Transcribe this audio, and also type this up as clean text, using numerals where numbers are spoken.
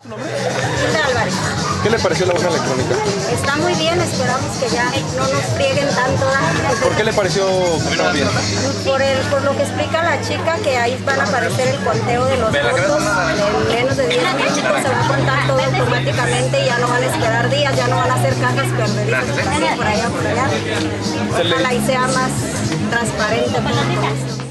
Hilda Álvarez. ¿Qué le pareció la urna electrónica? Está muy bien, esperamos que ya no nos frieguen tanto. ¿Por qué le pareció que estaba bien? Por lo que explica la chica, que ahí van a aparecer el conteo de los votos en menos de 10 minutos, se va a contar todo automáticamente y ya no van a esperar días, ya no van a hacer cajas perderizas por allá, por allá. Ojalá y sea más transparente todo esto.